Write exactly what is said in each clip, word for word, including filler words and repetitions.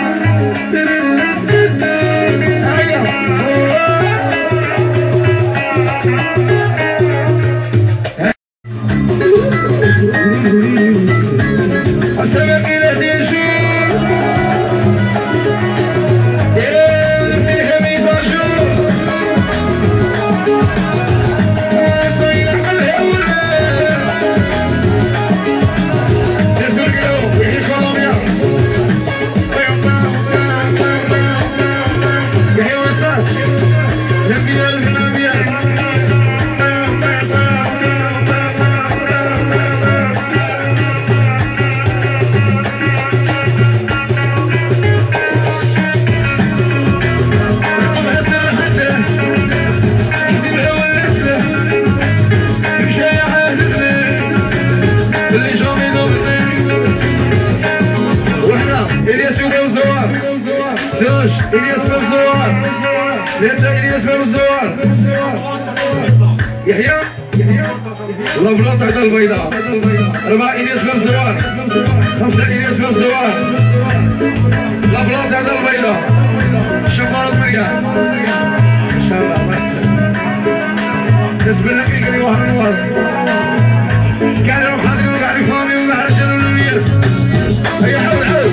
سوش الياس باب الزوار ثلاثة الياس باب الزوار يحيى الله بلاط عدا البيضاء أربعة الياس باب الزوار خمسة الياس باب الزوار الله بلاط عدا البيضاء شفار المريا إن شاء الله نسبة لك يقري واحد نوار كانوا محاضرين وقاعد يفهموا وما عرفوا الوليات هيا حاول حاول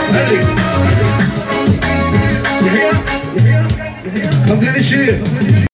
خمسين الشيخ